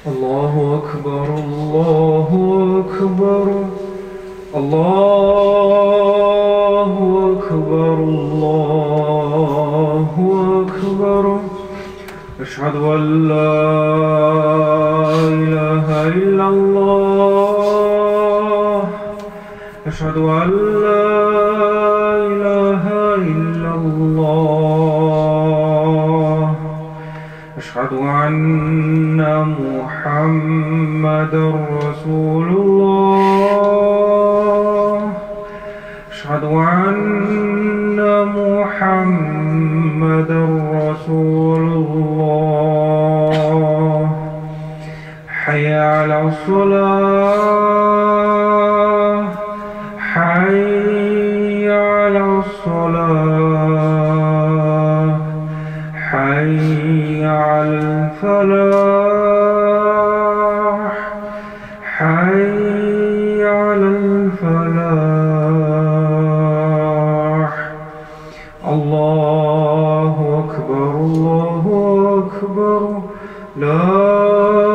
الله أكبر الله أكبر الله أكبر الله أكبر أشهد أن لا إله إلا الله أشهد أن لا إله إلا الله أشهد أن محمدًا رسول الله أشهد أن محمدًا رسول الله حي على الصلاة حي على الصلاة حي على الفلاح حي على الفلاح الله أكبر لا